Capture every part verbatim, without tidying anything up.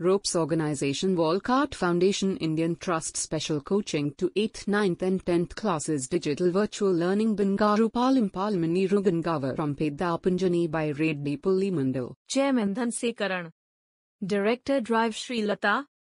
Ropes Organization Walcott Foundation Indian Trust Special Coaching to eighth, ninth and tenth Classes Digital Virtual Learning Bangaru Palim Palmani Rugangavar from Pedapunjani by Reddy Pulli Mandal. Chairman Dhan Sekaran. Director Drive Sri Lata.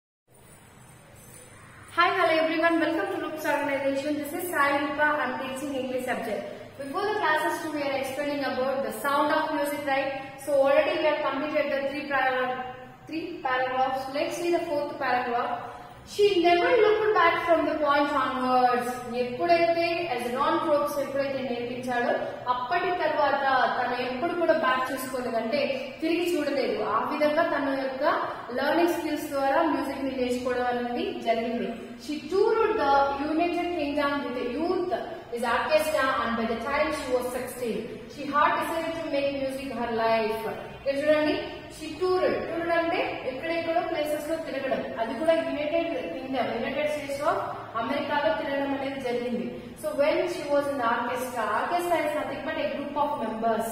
Hi, hello everyone. Welcome to Ropes Organization. This is Sai Rupa. I'm teaching English subject. Before the classes two, we are explaining about the sound of music, right? So already we have completed the three paragraphs. Three paragraphs. Let's see the fourth paragraph. She never looked back from the point onwards. ఎప్పుడైతే as Ron Probst ఎప్పుడైతే నేర్పించాడో అప్పటి తర్వాత తను ఎప్పుడు కూడా back చూసుకోలేదు, అంటే తిరిగి చూడలేదు. ఆ విధంగా తన యొక్క లెర్నింగ్ స్కిల్స్ ద్వారా మ్యూజిక్ ని నేర్చుకోవడం అనేది జరిగింది. She toured the United Kingdom with the youth is orchestra, and by the time she was sixteen, she had decided to make music her life. చూడండి, she toured. toured అంటే ఎక్కడెక్కడో places లో తిరగడం, అది కూడా united kingdom united states of అమెరికాలో తిరగడం అనేది జరిగింది. So when she was in orchestra, orchestra is nothing but a group of members,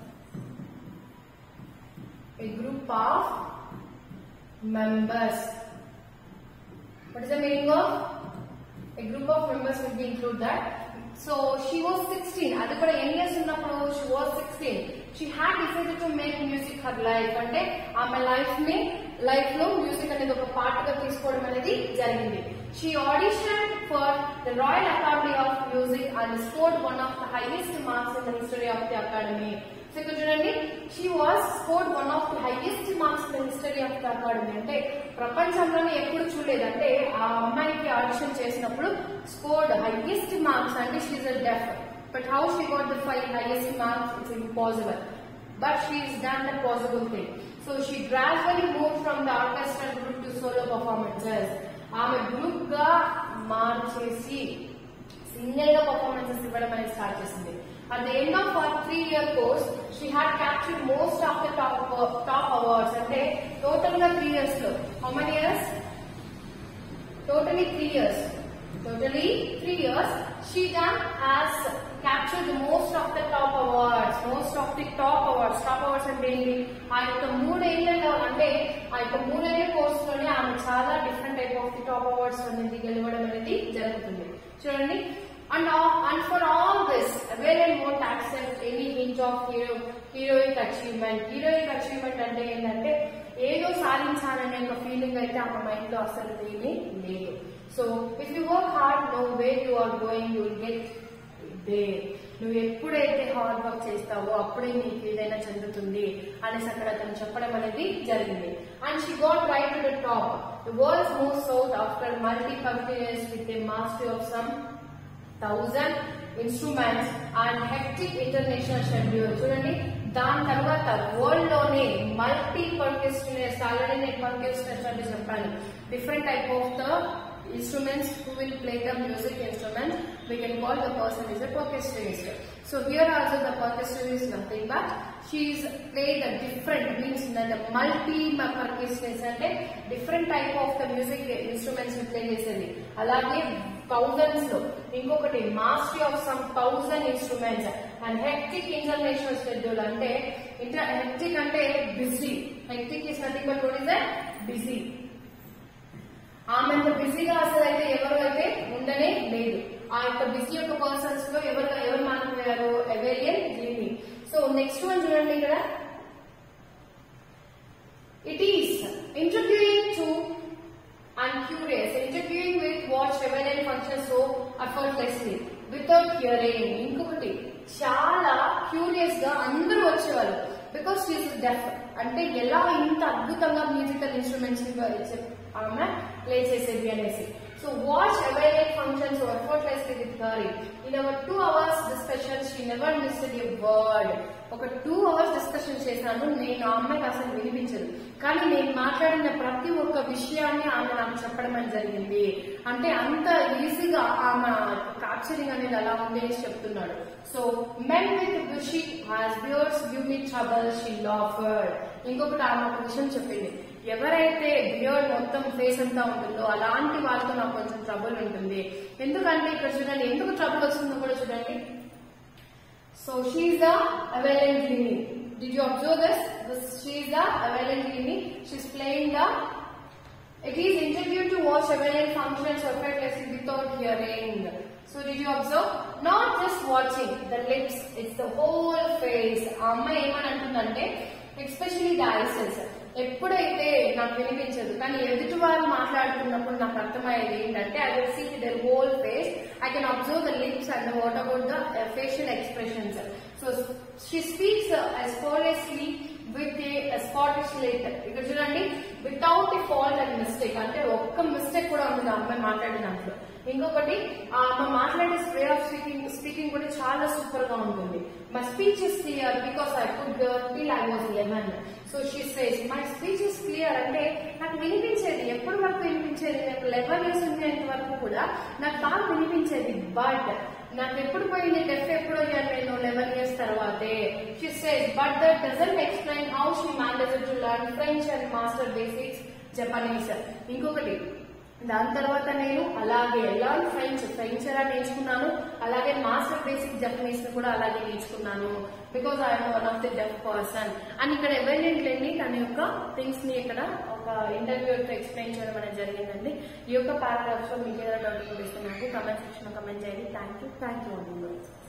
a group of members. What is the meaning of a group of members will be include that. So she was sixteen. అది కూడా ఎన్ని years ఉన్నప్పుడు she was sixteen. She had decided to make music her life. అంటే ఆమె life ని life లో music అనేది ఒక పార్ట్ గా తీసుకోవడం అనేది జరిగింది. She auditioned for the Royal Academy of Music and scored one of the highest marks in the history of the academy. So ఇక్కడ చూడండి, she was scored one of the highest marks in the history of the academy. అంటే ప్రపంచంలోనే ఎప్పుడు చూడలేదు, అంటే ఆ అమ్మాయికి audition చేసినప్పుడు స్కోర్డ్ హైయెస్ట్ మార్క్స్. అంటే she is deaf, but how she got the five highest marks it's impossible, but she is done the possible thing. So she gradually move from the orchestral group to solo performances. ఆమె group గా మార్చేసి single గా performances ఇవ్వడం అనేది start చేసింది. At the end of her three-year course, she had captured most of the top top awards. అంటే total గా three years లో, how many years? Totally three years. Totally three years. She done has captured most of the top awards. Most of the top awards. Top awards అంటే ఏంటి? ఆ యొక్క మూడేళ్లలో, అంటే ఆ యొక్క మూడేళ్ల కోర్స్ లోనే ఆమె చాలా different type of the top awards అనేది గెలవడం అనేది జరుగుతుంది. చూడండి. And, all, and for all this, Avalon won't accept any hint of hero, heroic achievement. Heroic achievement అంటే ఏంటంటే ఏదో సాధించాలనే ఒక ఫీలింగ్ అయితే ఆమె మైండ్ లో అసలు ఏమీ లేదు. So if you work hard, no where you are going, you will get there. నువ్వు ఎప్పుడైతే హార్డ్ వర్క్ చేస్తావో అప్పుడే నీకు ఏదైనా చెందుతుంది అనేసి అక్కడ తను చెప్పడం అనేది జరిగింది. And she got right to the top. The world's move south after multi companies with a mastery of some thousand instruments and hectic international schedule. చూడండి, దాని తర్వాత వరల్డ్ లోనే మల్టీ పర్కెస్ట్రినర్స్, ఆల్రెడీ నేను పర్కెస్ట్రినర్స్ అంటే చెప్పాను, different type of the instruments who will play the music instrument. We can call the person is a percussionist. So here also the percussionist is nothing but she is played a different, means that the multi percussionist అంటే different type of the music instruments will play చేసేది. అలాగే thousands లో ఇంకొకటి mastery of some thousand instruments and hectic international schedule. అంటే hectic అంటే busy. Hectic is nothing but what is that? Busy. ఆమె అంత బిజీగా అసలు అయితే ఎవరు అయితే ఉండనే లేదు. ఆ యొక్క బిజీ యొక్క పర్సన్స్ లో ఎవరు ఎవరు మాట్లాడారు? Evelyn Glennie. So next one చూడండి, ఇక్కడ it is interviewing to and curious. Interviewing with watch Evelyn function so effortlessly without hearing. ఇంకొకటి చాలా క్యూరియస్ గా అందరూ వచ్చేవాళ్ళు, బికాస్ షీ ఇస్ డెఫ్. అంటే ఎలా ఇంత అద్భుతంగా మ్యూజికల్ ఇన్స్ట్రుమెంట్స్ ఆమె ప్లే చేసేది అనేసి. So watch Evelyn function so effortlessly with her. In our two hours discussion she never missed a word. ఒక టూ అవర్స్ డిస్కషన్ చేశాను, నేను ఆ అమ్మాయికి అసలు వినిపించదు, కానీ నేను మాట్లాడిన ప్రతి ఒక్క విషయాన్ని ఆమె నాకు చెప్పడం అని జరిగింది. అంటే అంత ఈజీగా ఆమె క్యాప్చరింగ్ అనేది అలా ఉంది అని చెప్తున్నాడు. So men with bushy has beards give me trouble she laughed. ఇంకొకటి ఆమె ఒక విషయం చెప్పింది, ఎవరైతే బియర్డ్ మొత్తం ఫేస్ అంతా ఉంటుందో అలాంటి వాళ్ళతో నాకు కొంచెం ట్రబుల్ ఉంటుంది. ఎందుకంటే ఇక్కడ చూడండి, ఎందుకు ట్రబుల్ వస్తుందో కూడా చూడండి. So she is the Evelyn Glennie. Did you observe this? This she is the Evelyn Glini. She is playing the It is interviewed to watch Himalayan functions effortlessly without hearing. So did you observe? Not just watching the lips, it's the whole face. అమ్మ ఏమని అంటుందంటే especially the ఐసెస్, ఎప్పుడైతే నాకు వినిపించదు కానీ ఎదుటి వాళ్ళు మాట్లాడుతున్నప్పుడు నాకు అర్థమయ్యేది ఏంటంటే I will see their whole face, I can observe the lips and what about the facial expressions. So she speaks effortlessly with a Scottish lilt. ఇక్కడ చూడండి, without a fault and mistake, అంటే ఒక్క మిస్టేక్ కూడా ఉండదు ఆ అమ్మాయి మాట్లాడినట్లు. ఇంకొకటి, ఆ అమ్మాయి మాట్లాడే స్ప్రే ఆఫ్ స్పీకింగ్ స్పీకింగ్ కూడా చాలా సూపర్ గా ఉంటుంది. My speech is clear because I could till I was eleven. So she says my speech is clear, అంటే నాకు వినిపించేది, ఎప్పటి వరకు వినిపించేది, నాకు లెవెన్ ఇయర్స్ ఉండేంత వరకు కూడా నాకు బాగా వినిపించేది. బట్ నాకు ఎప్పుడు పోయింది, డెఫ్ ఎప్పుడు అయ్యాను నేను లెవెన్ ఇయర్స్ తర్వాతే. She says but that doesn't explain how she managed to learn French and master basics Japanese. ఇంకొకటి, దాని తర్వాత నేను అలాగే లర్న్ ఫ్రెంచ్ ఫ్రెంచ్ ఎలా నేర్చుకున్నాను, అలాగే మాస్టర్ బేసిక్ జపనీస్ కూడా అలాగే నేర్చుకున్నాను because I'm one of the deaf person అని ఇక్కడ ఎవరిని తన యొక్క థింగ్స్ ని ఇక్కడ ఒక ఇంటర్వ్యూ ఎక్స్ప్లెయిన్ చేయడం అనేది జరిగిందండి. ఈ యొక్క పారాగ్రాఫ్స్ లో మీకు ఏదైనా డౌట్ ఇస్తే నాకు కమెంట్ సెక్షన్ లో కమెంట్ చేయండి. Thank you thank you.